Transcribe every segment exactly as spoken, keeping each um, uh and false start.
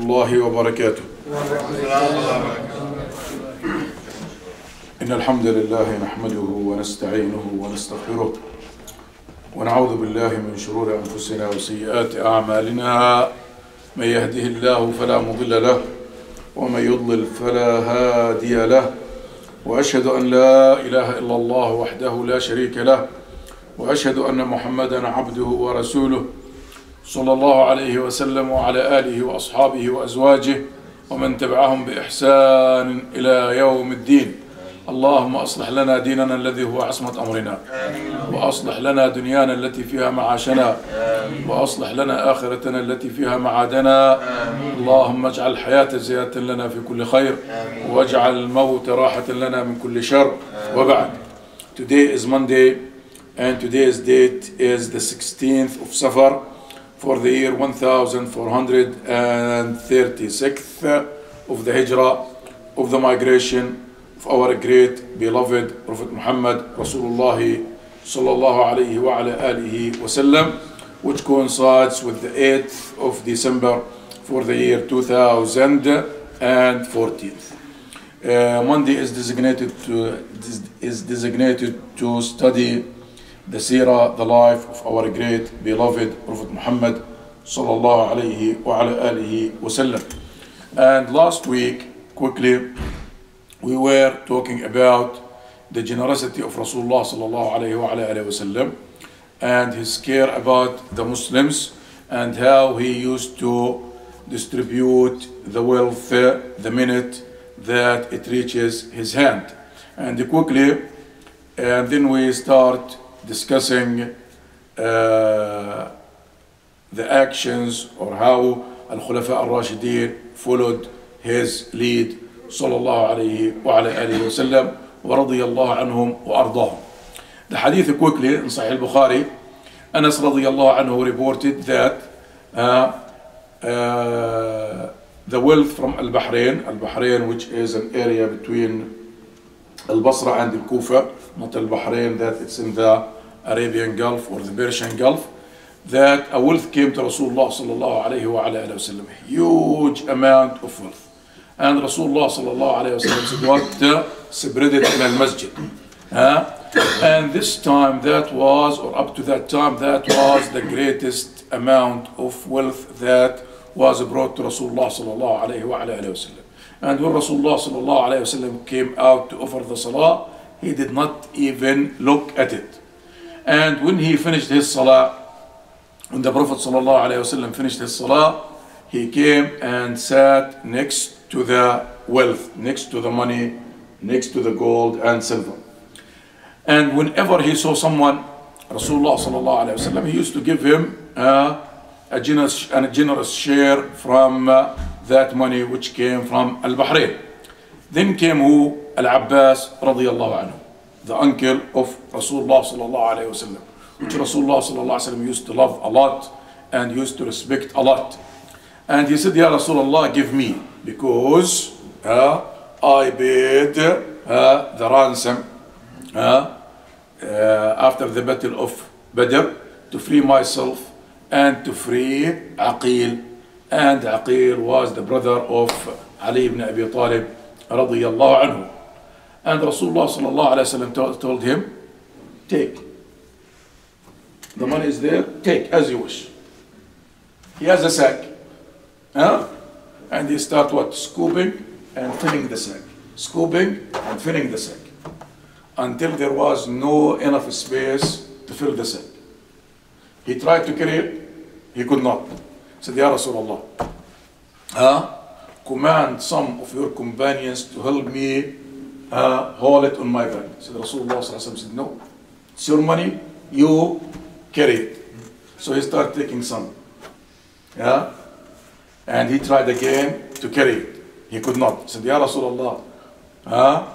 الله وبركاته. إن الحمد لله نحمده ونستعينه ونستغفره ونعوذ بالله من شرور أنفسنا وسيئات أعمالنا. من يهده الله فلا مضل له ومن يضلل فلا هادي له، وأشهد أن لا إله إلا الله وحده لا شريك له، وأشهد أن محمدا عبده ورسوله صلى الله عليه وسلم وعلى آله وأصحابه وأزواجه ومن تبعهم بإحسان إلى يوم الدين. اللهم أصلح لنا ديننا الذي هو عصمة أمرنا، وأصلح لنا دنيانا التي فيها معاشنا، وأصلح لنا آخرتنا التي فيها معادنا. اللهم اجعل الحياة زيادة لنا في كل خير، واجعل الموت راحة لنا من كل شر. وبعد. Today is Monday and today's date is the sixteenth of Safar for the year one thousand four hundred thirty-six of the Hijrah, of the migration of our great beloved Prophet Muhammad Rasulullah sallallahu alayhi wa ala alihi wa sallam, which coincides with the eighth of December for the year two thousand fourteen. Uh, Monday is designated to is designated to study the Seerah, the life of our great beloved Prophet Muhammad sallallahu alayhi wa ala alihi wa sallam. And last week, quickly, we were talking about the generosity of Rasulullah sallallahu alayhi wa ala alihi wa sallam and his care about the Muslims and how he used to distribute the wealth uh, the minute that it reaches his hand. And quickly, and then we start discussing uh, the actions or how Al-Khulafa Al-Rashidin followed his lead sallallahu alayhi wa ala alihi wa sallam wa radiyallahu anhum wa ardahum. The hadith quickly in Sahih Bukhari, Anas radiyallahu anhu reported that uh, uh, the wealth from Al-Bahrain, Al-Bahrain which is an area between Al-Basra and Al-Kufa, not Al-Bahrain that it's in the Arabian Gulf or the Persian Gulf, that a wealth came to Rasulullah sallallahu alayhi wa alayhi wa sallam, huge amount of wealth. And Rasulullah sallallahu alayhi wa sallam said, what? Uh, spread it in al-masjid. Uh, and this time that was, or up to that time, that was the greatest amount of wealth that was brought to Rasulullah sallallahu alayhi wa alayhi wa sallam. And when Rasulullah sallallahu alayhi wa sallam came out to offer the salah, he did not even look at it. And when he finished his salah, when the Prophet sallallahu alayhi wa sallam finished his salah, he came and sat next to the wealth, next to the money, next to the gold and silver. And whenever he saw someone, Rasulullah sallallahu alayhi wa sallam, he used to give him uh, a generous, a generous share from uh, that money which came from Al-Bahrain. Then came who? Al-Abbas radiyallahu anhu, the uncle of Rasulullah sallallahu alayhi wa sallam, which Rasulullah sallallahu alayhi wa sallam used to love a lot and used to respect a lot. And he said, Ya Rasulullah, give me, because uh, I paid uh, the ransom uh, uh, after the battle of Badr to free myself and to free Aqil. And Aqil was the brother of Ali ibn Abi Talib radiyallahu anhu. And Rasulullah sallallahu alayhi wa sallam told him, take. The money is there, take as you wish. He has a sack. Huh? And he start what? Scooping and filling the sack. Scooping and filling the sack. Until there was no enough space to fill the sack. He tried to carry it, he could not. He said, Ya Rasulullah, huh? command some of your companions to help me uh, hold it on my back. So Rasulullah said, no, it's your money, you carry it. So he started taking some. Yeah? And he tried again to carry it. He could not. He said, Ya Rasulullah, huh?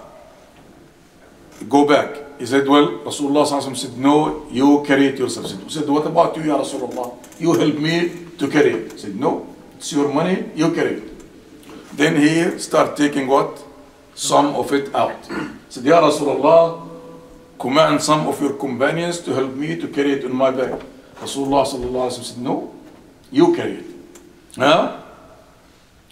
go back. He said, well, Rasulullah said, no, you carry it yourself. He said, what about you, Ya Rasulullah? You help me to carry it. He said, no, it's your money, you carry it. Then he started taking what? Some of it out. He said, Ya Rasulullah, command some of your companions to help me to carry it on my back. Rasulullah sallallahu alaihi wasallam said, no, you carry it. Huh?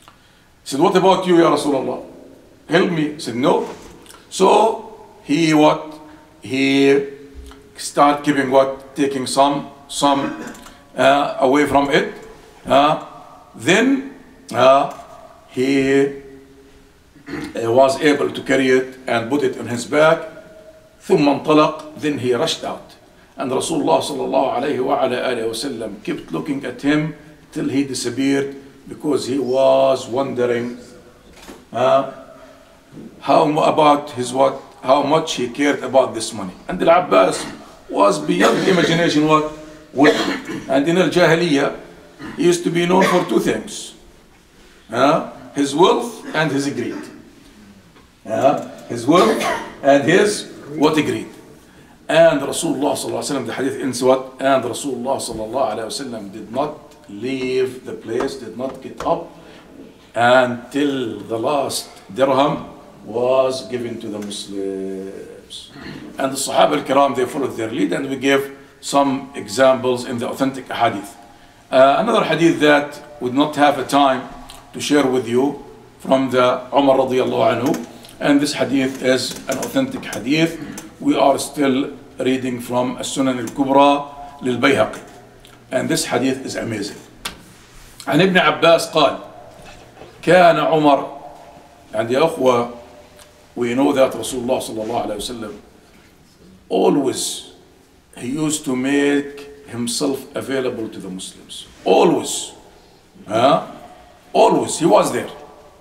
said, what about you, Ya Rasulullah? Help me. He said, no. So he what? He start keeping what? Taking some, some uh, away from it. Uh, then uh, he uh, was able to carry it and put it on his back. ثم انطلق. Then he rushed out. And Rasulullah sallallahu alayhi wa ala alihi wa sallam kept looking at him till he disappeared, because he was wondering uh, how about his what, how much he cared about this money. And Al-Abbas was beyond imagination what? Wealth. And in Al-Jahiliyyah, he used to be known for two things. Uh, his wealth and his greed. Uh, his wealth and his what greed. And Rasulullah sallallahu alayhi wa sallam, the hadith ends what? And Rasulullah sallallahu alayhi wa sallam did not leave the place, did not get up until the last dirham was given to the Muslims. And the Sahaba al-Kiram, they followed their lead, and we gave some examples in the authentic hadith. Uh, another hadith that would not have a time to share with you from the Umar radiyallahu anhu, and this hadith is an authentic hadith. We are still reading from As-Sunan al-Kubra lil-Bayhaqi. And this hadith is amazing. عن ابن عباس قال كان عمر, and يا أخوة, we know that Rasulullah sallallahu alayhi wa sallam always, he used to make himself available to the Muslims. Always. Huh? Always. He was there.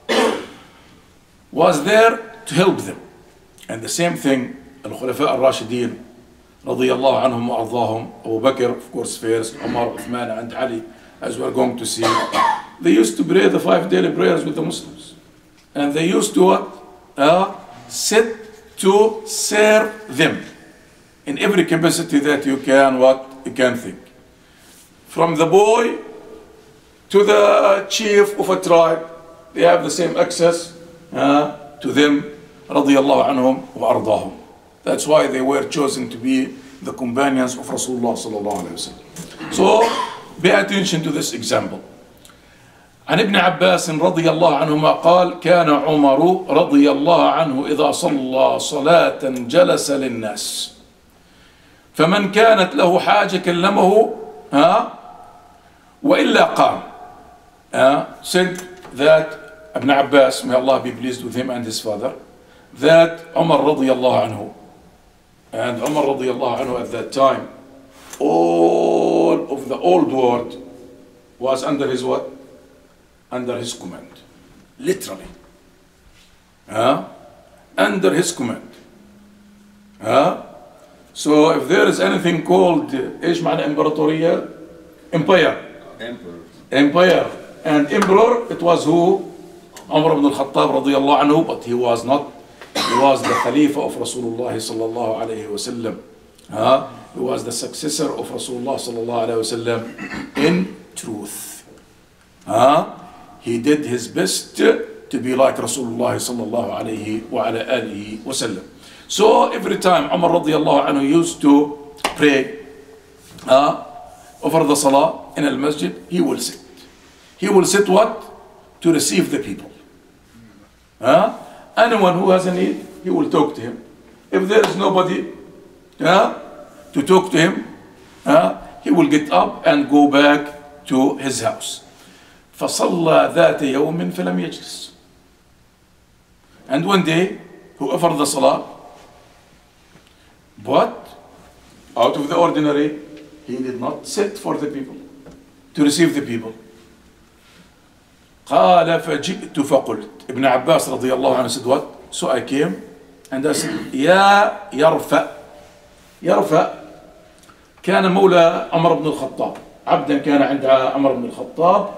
Was there to help them. And the same thing, Al-Khulafa al-Rashidin radiyallahu anhum wa ardahum, Abu Bakr, of course, first, Umar, Uthman, and Ali, as we are going to see, they used to pray the five daily prayers with the Muslims. And they used to what? Uh, sit to serve them in every capacity that you can, what? You can think. From the boy to the chief of a tribe, they have the same access uh, to them, radiyallahu anhum wa ardahum. That's why they were chosen to be the companions of Rasulullah sallallahu alayhi wa sallam. So, pay attention to this example. عن ابن عباس رضي الله عنهما قال كان عمر رضي الله عنه إذا صلى صلاة جلس للناس فمن كانت له حاجة كلمه ها وإلا قام. Said that Ibn Abbas, may Allah be pleased with him and his father, that Umar رضي الله عنه, and Umar رضي الله عنه at that time, all of the old world was under his what? Under his command. Literally. Uh, under his command. Uh, so if there is anything called ايش معنى امبراطورية? Empire. Emperor. Empire. And emperor, it was who? Umar ibn al-Khattab radiyallahu anhu, but he was not. He was the Khalifa of Rasulullah sallallahu alayhi wa sallam. Uh, he was the successor of Rasulullah sallallahu alayhi wa sallam in truth. Uh, he did his best to be like Rasulullah sallallahu alayhi wa ala alihi wa sallam. So every time Umar radiyallahu anhu used to pray uh, over the salah in al-masjid, he will sit. He will sit what? To receive the people. Uh, anyone who has a need, he will talk to him. If there is nobody uh, to talk to him, uh, he will get up and go back to his house. فصلى ذات يوم فلم يجلس. And one day, who offered the salah, but out of the ordinary, he did not sit for the people, to receive the people. قال فجئت فقلت. Ibn Abbas رضي الله عنه said what? So I came and I said, يا يرفع. يرفع كان مولى عمر بن الخطاب. عبدا كان عند عمر بن الخطاب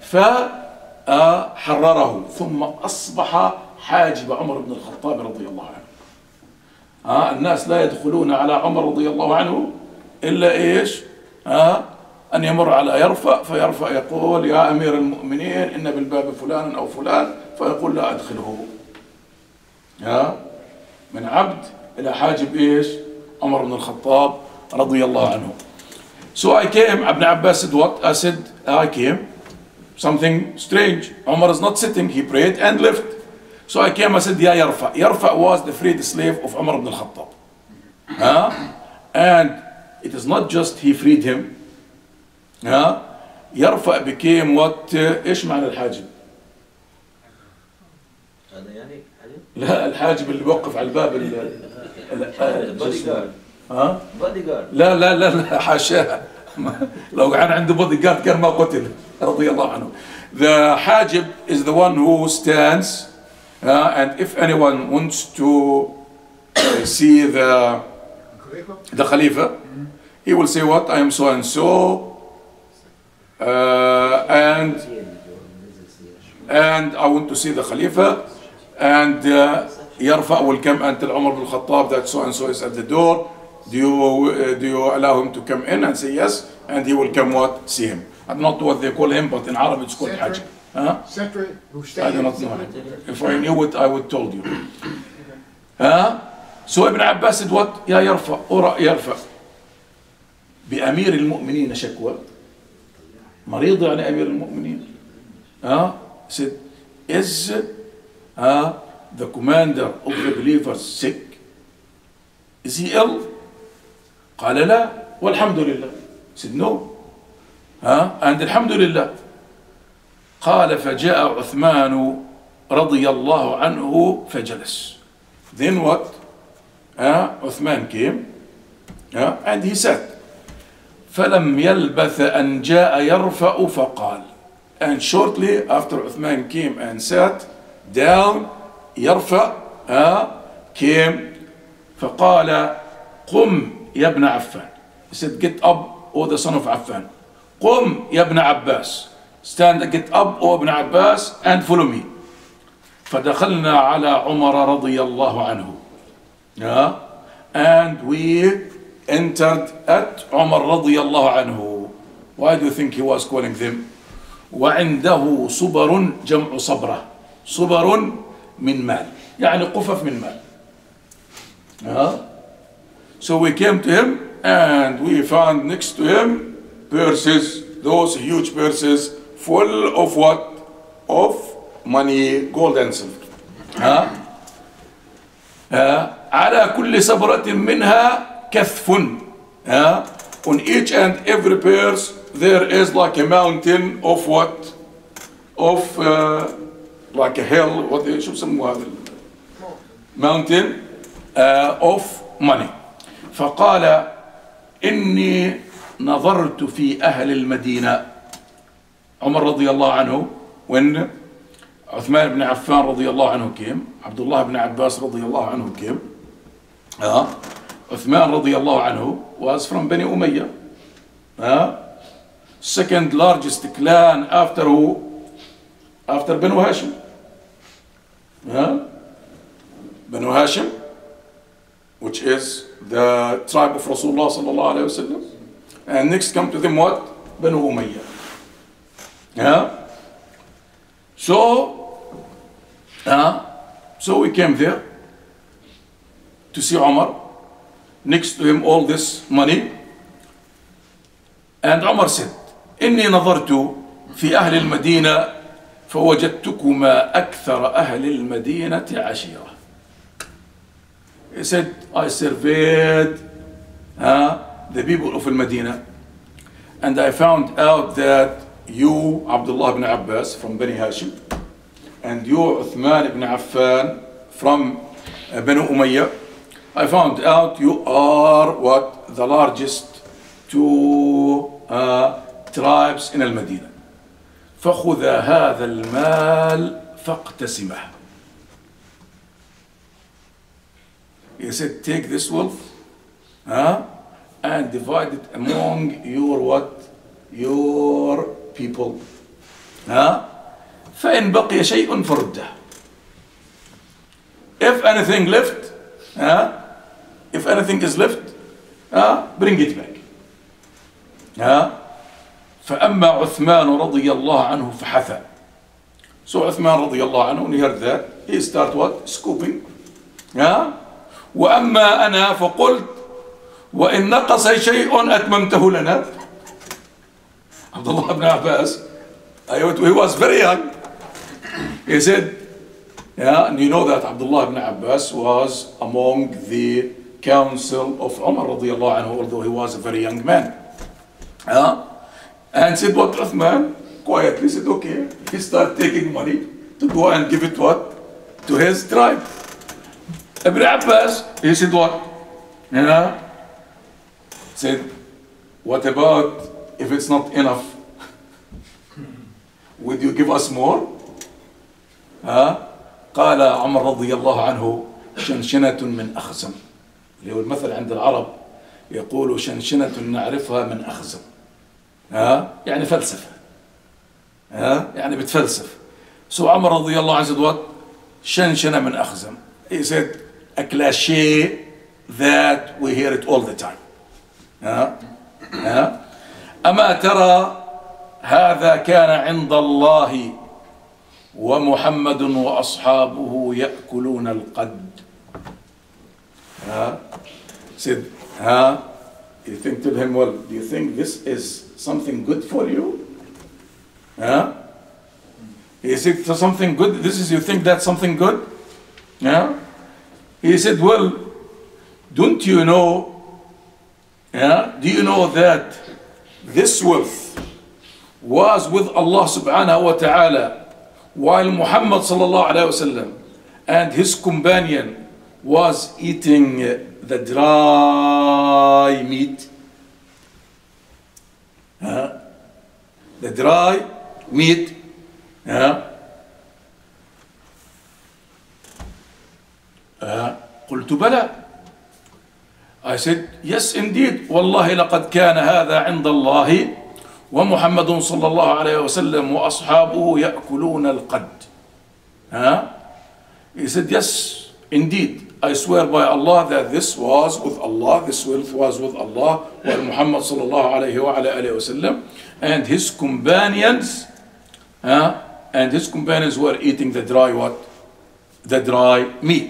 فحرره ثم أصبح حاجب عمر بن الخطاب رضي الله عنه. آه الناس لا يدخلون على عمر رضي الله عنه إلا إيش؟ آه أن يمر على يرفع فيرفع يقول يا أمير المؤمنين إن بالباب فلان أو فلان فيقول لا أدخله. آه من عبد إلى حاجب إيش؟ عمر بن الخطاب رضي الله عنه. So I came, Ibn Abbas said what? I said I came something strange. Umar is not sitting, he prayed and left. So I came, I said, Ya Yarfa. Yarfa was the freed slave of Umar ibn al-Khattab. Huh? And it is not just he freed him. Huh? Yarfa became what? ايش معنى الحاجب؟ هذا يعني حاجب؟ لا الحاجب اللي بوقف على الباب. بودي جارد. ها؟ بودي جارد. لا لا لا لا حاشاه. لو كان عنده بودي جارد كان ما قتل رضي الله عنه. The حاجب is the one who stands uh, and if anyone wants to uh, see the the Khalifa, he will say what? I am so and so uh, and and I want to see the Khalifa, and uh, Yarfa will come and tell Umar bin Khattab that so and so is at the door. Do you uh, do you allow him to come in? And say yes, and he will come what? See him. I don't know what they call him, but in Arabic it's called Hajj. Huh? I do not know. If I knew it, I would told you. Huh? So Ibn Abbas said what? يا يرفع أرى يرفع بأمير المؤمنين شكوى. مريض يعني أمير المؤمنين. Huh? Said, is uh, the commander of the believers sick? Is he ill? قال لا والحمد لله. Said no. Huh? And الحمد لله. قال فجاء عثمان رضي الله عنه فجلس. Then what? Uh, Uthman came uh, and he said فلم يلبث أن جاء يرفع فقال. And shortly after Uthman came and sat down, Yarfa uh, came فقال قم يا ابن عفان. He said, get up, O the son of Affan. قم يا ابن عباس. Stand, get up, O ibn Abbas, and follow me. فدخلنا على عمر رضي الله عنه. Yeah. And we entered at Umar رضي الله عنه. Why do you think he was calling them? وعنده صبر جمع صبرة. صبر من مال. يعني قفف من مال. Yeah. So we came to him and we found next to him purses, those huge purses full of what? Of money, gold and silver. Huh? Uh, على كل صبرة منها كثف. Uh, on each and every purse there is like a mountain of what? Of uh, like a hill. What do you يسموها? Mountain uh, of money. فقال إني نظرت في أهل المدينة. عمر رضي الله عنه when عثمان بن عفان رضي الله عنه came, عبد الله بن عباس رضي الله عنه came. uh, عثمان رضي الله عنه was from Bani Umayyah. Uh, second largest clan after who? After Banu Hashim. Uh, Banu Hashim, which is the tribe of Rasulullah sallallahu alayhi wa sallam. And next come to them what? Banu Umayyah. Yeah. So, uh, so we came there to see Umar. Next to him all this money. And Umar said, إني نظرت في أهل المدينة فوجدتكما أكثر أهل المدينة عشيرة. He said, I surveyed uh, the people of Medina and I found out that you, Abdullah ibn Abbas from Bani Hashim, and you, Uthman ibn Affan from uh, Banu Umayyah, I found out you are what? The largest two uh, tribes in Al-Medina. فخذ هذا المال فاقتسمه. He said, take this wealth uh, and divide it among your what? Your people. Uh, فإن بقي شيء فرده. If anything left, uh, if anything is left, uh, bring it back. Uh, فأما عثمان رضي الله عنه فحثى. So Uthman رضي الله عنه, when he heard that, he started what? Scooping. Uh, وأما أنا فقلت وإن نقص شيء أتممته لنا. عبد الله بن عباس I, he was very young. He said, yeah, and you know that Abdullah ibn Abbas was among the council of Umar radiallahu anhu, although he was a very young man. Yeah? And said, what, Uthman? Quietly said, okay. He started taking money to go and give it what? To his tribe. Ibn Abbas, he said what? Yeah? Said, what about if it's not enough? Would you give us more? ها قال عمر رضي الله عنه شنشنة من أخزم، اللي هو المثل عند العرب يقول شنشنة نعرفها من أخزم، ها يعني فلسفة، ها يعني بتفلسف. So عمر رضي الله عنه said what? شنشنة من أخزم. He said a cliché that we hear it all the time. ها ها أما ترى هذا كان عند الله ومحمد وأصحابه يأكلون القد. ها said, ها you think, tell him, well, do you think this is something good for you? ها he said, something good, this is, you think that's something good? Yeah. He said, well, don't you know, yeah, do you know that this wealth was with Allah subhanahu wa ta'ala while Muhammad sallallahu alayhi wa sallam and his companion was eating the dry meat? Uh, the dry meat. Uh, uh, قلت بلى. I said, yes indeed. والله لقد كان هذا عند الله ومحمد صلى الله عليه وسلم وأصحابه يأكلون القد. Huh? He said, yes indeed. I swear by Allah that this was with Allah, this wealth was with Allah, while Muhammad صلى الله عليه وعلى آله وسلم and his companions, huh? and his companions were eating the dry what? The dry meat.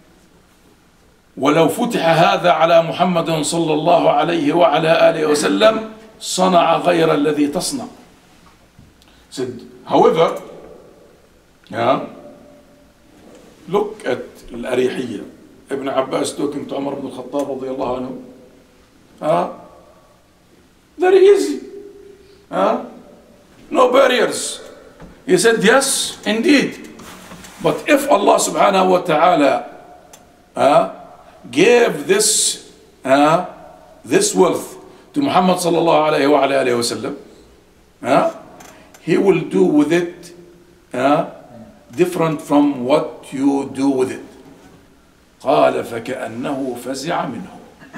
ولو فتح هذا على محمد صلى الله عليه وعلى آله وسلم صنع غير الذي تصنع. Said, however, yeah, look at الأريحية. Ibn Abbas talking to Umar ibn al-Khattab رضي الله عنه. Uh, very easy. Uh, no barriers. He said, yes, indeed. But if Allah subhanahu wa ta'ala uh, gave this uh, this wealth to Muhammad sallallahu alayhi wa alayhi wa sallam, uh, he will do with it uh, different from what you do with it. قال فكأنه فزع منه.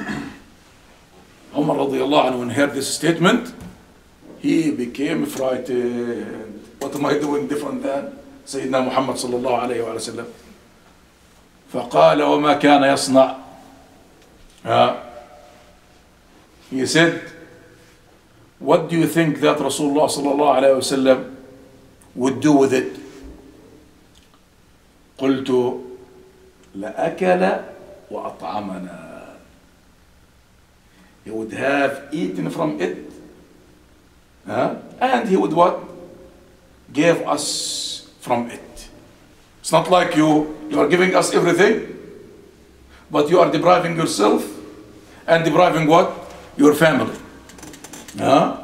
Umar رضي الله عنه, when he heard this statement, he became frightened. What am I doing different than سيدنا محمد صلى الله عليه وسلم? فقال وما كان يصنع. uh, He said, what do you think that Rasulullah صلى الله عليه وسلم would do with it? قلت لأكل وأطعمنا. He would have eaten from it, huh? and he would what? Give us from it. It's not like you, you are giving us everything, but you are depriving yourself and depriving what? Your family. Huh?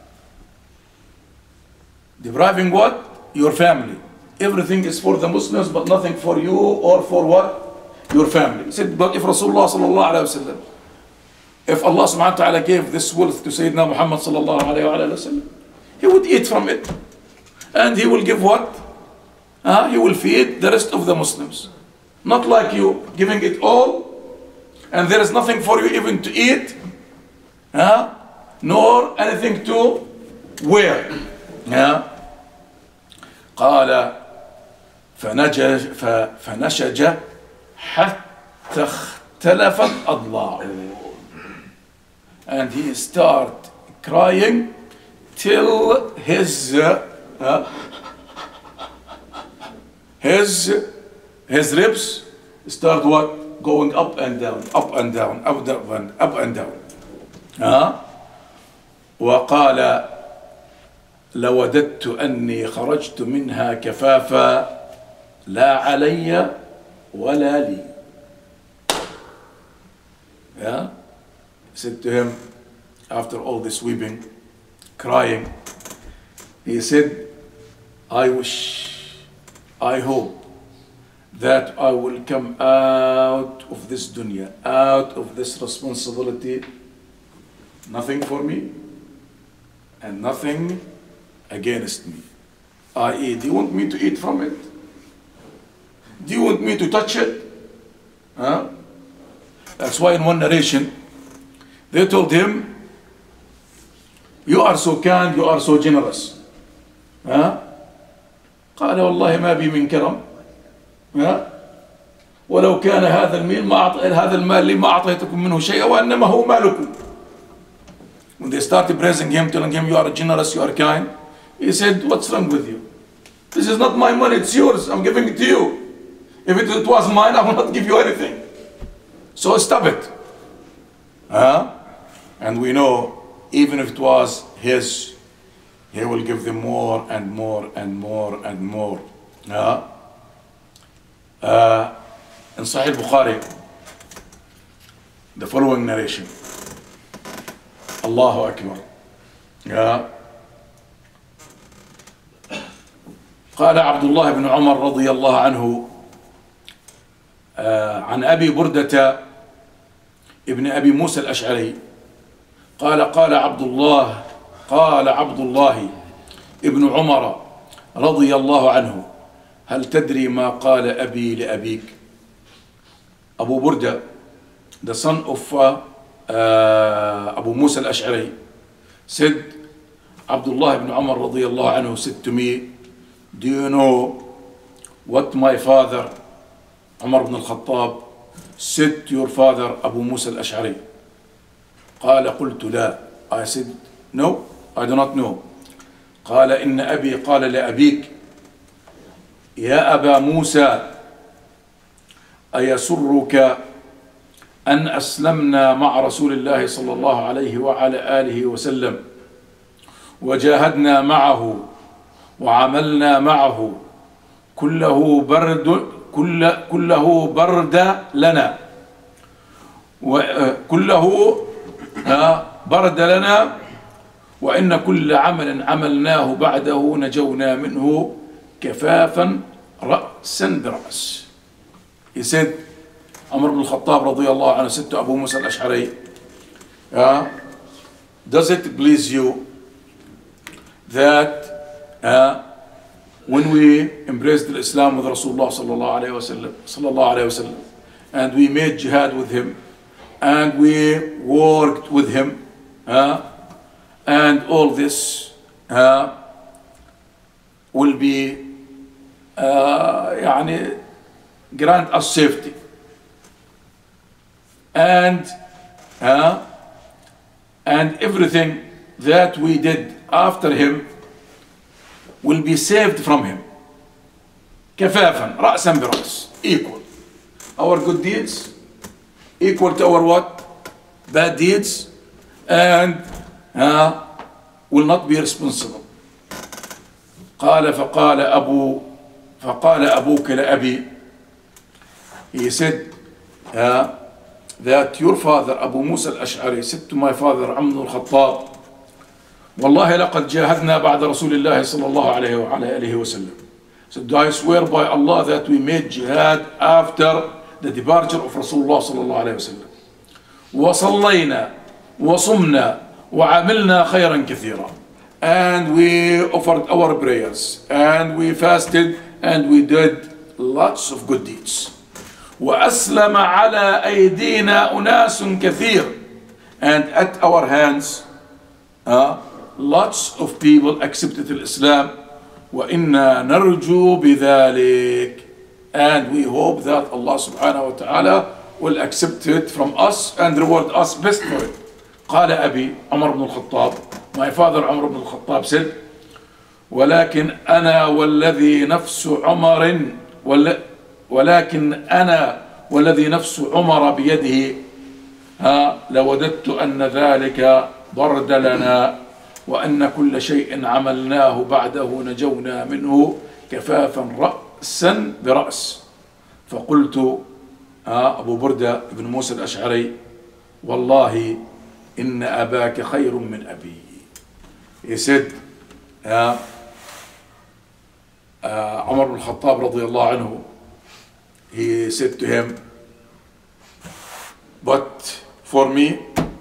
Depriving what? Your family. Everything is for the Muslims, but nothing for you or for what? Your family. He said, but if Rasulullah sallallahu alayhi wa sallam, if Allah subhanahu wa ta'ala gave this wealth to Sayyidina Muhammad sallallahu alayhi wa sallam, he would eat from it. And he will give what? Uh, he will feed the rest of the Muslims. Not like you giving it all, and there is nothing for you even to eat, uh, nor anything to wear. Uh, قال فنجج فنشج حتى اختلفت أضلاعه. And he started crying till his uh, uh, his his ribs start what? Going up and down, up and down, up and down, up and down. Uh, وقال لوددت أني خرجت منها كفافا لا علي ولا لي. Yeah? He said to him, after all this weeping, crying, he said, I wish, I hope that I will come out of this dunya, out of this responsibility, nothing for me and nothing against me. that is, do you want me to eat from it? Do you want me to touch it? Huh? That's why in one narration, they told him, you are so kind, you are so generous. Huh? قال والله ما بي من كرم. ها ولو كان هذا المال ما أعط... هذا المال لي ما أعطيتكم منه شيئا وإنما هو مالكم. When they started praising him, telling him you are generous, you are kind, he said, what's wrong with you? This is not my money, it's yours, I'm giving it to you. If it, it was mine, I will not give you anything. So stop it. Huh? And we know, even if it was his, he will give them more and more and more and more. Huh? Uh, in Sahih Bukhari, the following narration. Allahu Akbar. Yeah. قال عبد الله بن عمر رضي الله عنه آه عن أبي بردة ابن أبي موسى الأشعري قال قال عبد الله قال عبد الله ابن عمر رضي الله عنه هل تدري ما قال أبي لأبيك؟ Abu Burda, the son of uh, uh, Abu Musa al-Ash'ari, said, Abdullah ibn Umar radiyallahu anhu said to me, do you know what my father, Umar ibn al-Khattab, said to your father, Abu Musa al-Ash'ari? قال قلت لا. I said, no, I do not know. قال إن أبي قال لأبيك يا أبا موسى أيسرك أن أسلمنا مع رسول الله صلى الله عليه وعلى آله وسلم وجاهدنا معه وعملنا معه كله برد كل كله برد لنا وكله برد لنا وإن كل عمل عملناه بعده نجونا منه كفافا رأسا برأس. He said, Umar ibn al-Khattab radiyallahu anhu said to Abu Musa al-Ash'ari, uh, does it please you that uh, when we embraced Islam with Rasulullah sallallahu alayhi wa sallam, sallallahu alayhi wa sallam, and we made jihad with him, and we worked with him, uh, and all this uh, will be uh, يعني grant us safety, and uh, and everything that we did after him will be saved from him. كفافا رأسا برأس, equal. Our good deeds equal to our what? Bad deeds, and uh, will not be responsible. قال فقال أبو فقال أبوك لأبي. He said uh, that your father Abu Musa al-Ash'ari said to my father Umar al-Khattab, والله لقد جاهدنا بعد رسول الله صلى الله عليه وعلى آله وسلم. So I swear by Allah that we made jihad after the departure of Rasulullah صلى الله عليه وسلم. وصلينا وصمنا وعملنا خيرا كثيرا. And we offered our prayers, and we fasted, and we did lots of good deeds. وأسلم على أيدينا أناس كثير. And at our hands, uh, lots of people accepted Islam. وإنا نرجو بذلك. And we hope that Allah subhanahu wa ta'ala will accept it from us and reward us best for it. قال أبي عمر بن الخطاب, my father Umar ibn al-Khattab said, ولكن أنا والذي نفس عمر ولكن أنا والذي نفس عمر بيده ها لوددت أن ذلك برد لنا وأن كل شيء عملناه بعده نجونا منه كفافا رأسا برأس. فقلت أبو بردة بن موسى الأشعري والله إن أباك خير من أبي. He said uh, uh, Umar ibn Khattab radiallahu anhu, he said to him, but for me,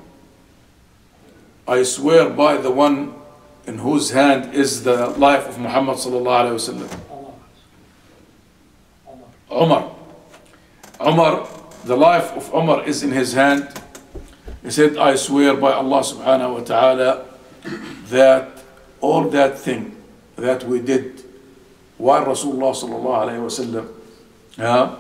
I swear by the one in whose hand is the life of Muhammad sallallahu alayhi wa sallam. Umar. Umar, the life of Umar is in his hand. He said, I swear by Allah subhanahu wa ta'ala that all that thing that we did while Rasulullah sallallahu alayhi wa sallam uh,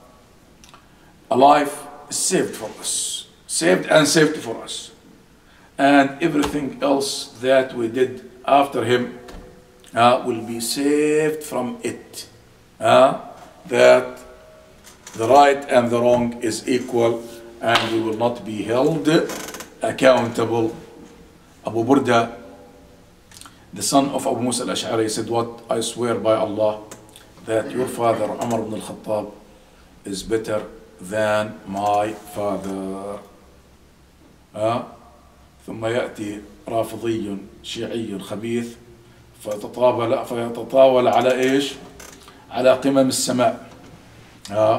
alive is saved for us. Saved and saved for us. And everything else that we did after him uh, will be saved from it. Uh, that the right and the wrong is equal and we will not be held accountable. Abu Burda, the son of Abu Musa al-Ash'ari, said, what? I swear by Allah that your father Umar ibn al-Khattab is better than my father. uh, ثم يأتي رافضي شيعي خبيث فيتطاول فيتطاول على ايش؟ على قمم السماء. آه.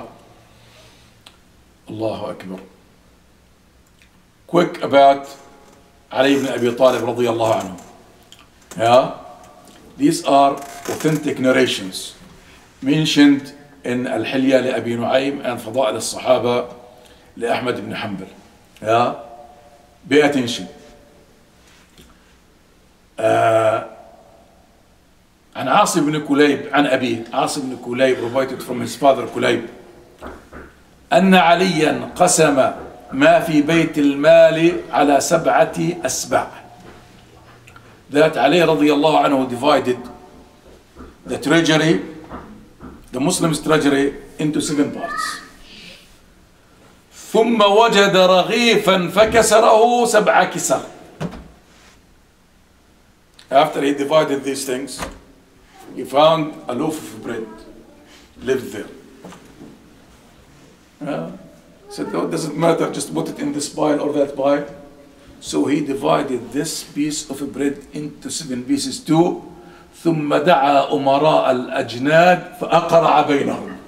الله أكبر. Quick about Ali ibn Abi Talib رضي الله عنه. Yeah. These are authentic narrations mentioned in الحلية لأبي نعيم and فضائل الصحابة لأحمد بن حنبل. Yeah. Pay attention. آه. عن عاصم بن كليب عن أبيه. عاصم بن كليب reported from his father كليب أن عليا قسم ما في بيت المال على سبعة أسباع. That Ali رضي الله عنه divided the treasury, the Muslims treasury, into seven parts. ثم وجد رغيفا فكسره سبع كسر. After he divided these things, he found a loaf of bread lived there. Uh, said, oh, it doesn't matter, just put it in this pile or that pile. So he divided this piece of bread into seven pieces too. ثم دعا أمراء الأجناد فأقرع بينهم.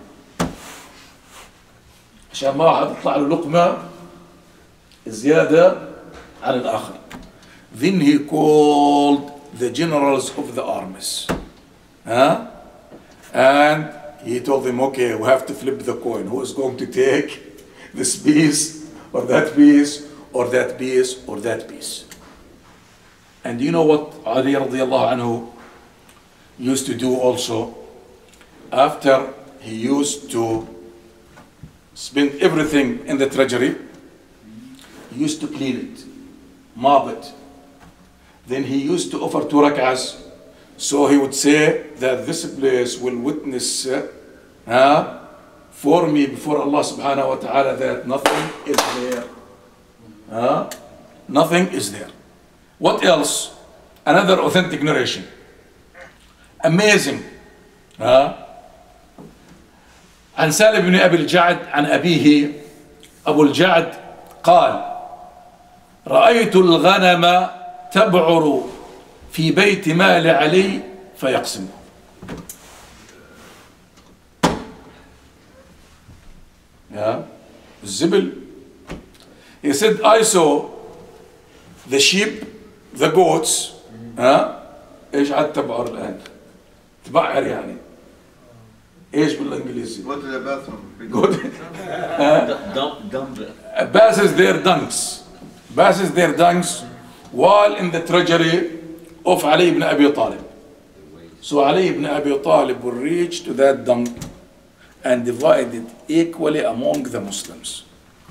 عشان ما واحد يطلع له لقمة زيادة عن الآخر. Then he called the generals of the armies. Huh? And he told them, okay, we have to flip the coin. Who is going to take this piece or that piece or that piece or that piece? And you know what Ali radiallahu anhu used to do also? After he used to spend everything in the treasury, he used to clean it, mop it. Then he used to offer two rak'ahs. So he would say that this place will witness uh, for me before Allah subhanahu wa ta'ala that nothing is there. Uh, nothing is there. What else? Another authentic narration. Amazing. Uh, عن سالم بن أبي الجعد عن أبيه أبو الجعد قال رأيت الغنم تبعر في بيت مال علي فيقسمه. Yeah. الزبل. He said, I saw the sheep, the goats. ها ايش عاد تبعر الآن؟ تبعر يعني. ايش بالانجليزي؟ Go to the bathroom. Go to, uh, Dump, dump. passes their dunks. Passes their dunks while in the treasury of Ali ibn Abi Talib. So Ali ibn Abi Talib will reach to that dunk and divide it equally among the Muslims.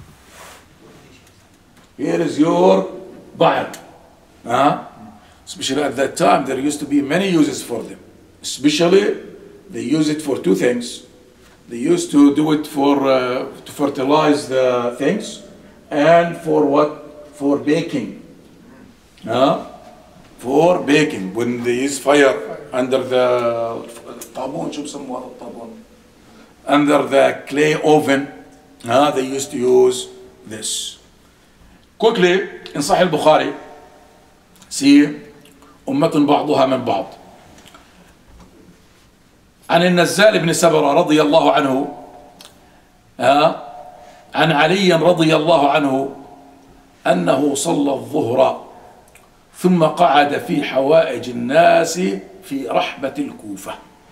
Here is your ba'r. Uh, especially at that time, there used to be many uses for them. Especially, they use it for two things. They used to do it for uh, to fertilize the things, and for what? For baking. Uh, for baking. When they use fire under the طابون شو بسموه هذا الطابون under the clay oven, uh, they used to use this. Quickly in Sahih Bukhari, see أمة بعضها من بعض. عن النزال بن سبرة رضي الله عنه آه عن علي رضي الله عنه أنه صلى الظهر ثم قعد في حوائج الناس في رحبة الكوفة.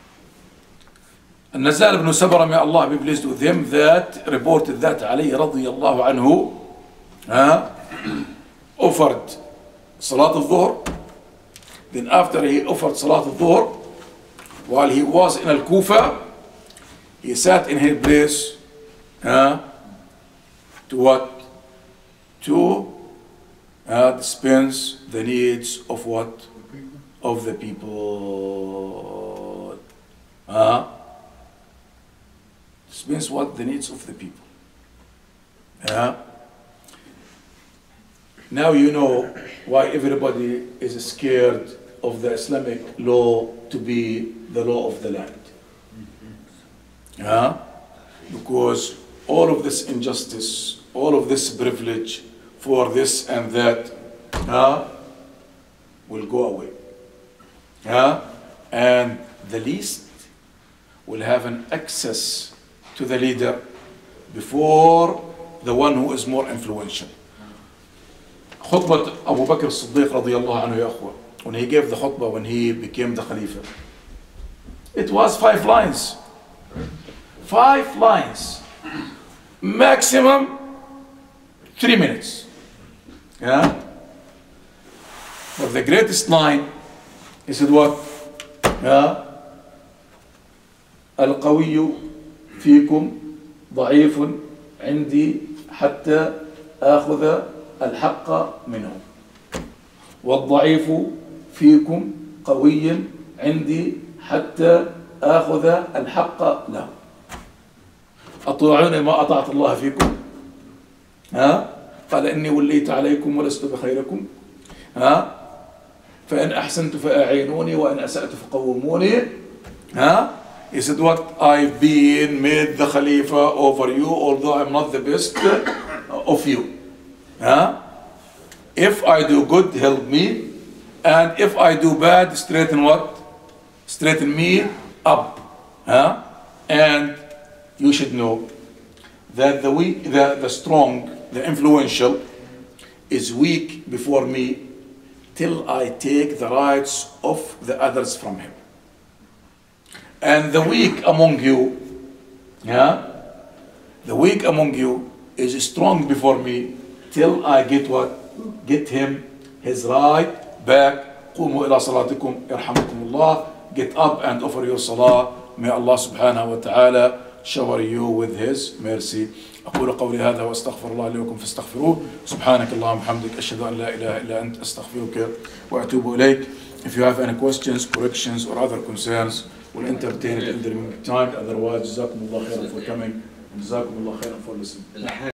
النزال بن سبرة, may Allah be pleased with him, that reported that علي رضي الله عنه آه offered صلاة الظهر. Then after he offered صلاة الظهر, while he was in Al-Kufa, he sat in his place uh, to what? To uh, dispense the needs of what? Of the people. Uh, dispense what? The needs of the people. Uh, now you know why everybody is scared of the Islamic law to be the law of the land. Yeah? Because all of this injustice, all of this privilege for this and that uh, will go away. Yeah? And the least will have an access to the leader before the one who is more influential. خطبة Abu Bakr as-Siddiq رضي الله عنه يا أخوة, when he gave the khutbah, when he became the Khalifa, it was five lines. Five lines. Maximum three minutes. Yeah? But the greatest line, he said what? Yeah? القوي فيكم ضعيف عندي حتى آخذ الحق منه. والضعيف فيكم قوي عندي حتى آخذ الحق له. أطيعوني ما أطعت الله فيكم. ها؟ قال إني وليت عليكم ولست بخيركم. ها؟ فإن أحسنت فأعينوني وإن أسأت فقوموني. ها؟ He said what? I've been made the Khalifa over you, although I'm not the best of you. ها? If I do good, help me. And if I do bad, straighten what? Straighten me up. Huh? And you should know that the weak, the, the strong, the influential is weak before me till I take the rights of the others from him. And the weak among you, yeah, the weak among you is strong before me till I get what? Get him his right back. قوموا إلى صلاتكم يرحمكم الله. Get up and offer your salah. May Allah subhanahu wa ta'ala shower you with his mercy. أقول قولي هذا وأستغفر الله لي ولكم فاستغفروه. سبحانك اللهم وبحمدك أشهد أن لا إله إلا أنت أستغفرك وأتوب إليك. If you have any questions, corrections or other concerns, we'll entertain it in the meantime. Otherwise, جزاكم الله خيرا for coming. جزاكم الله خيرا for listening.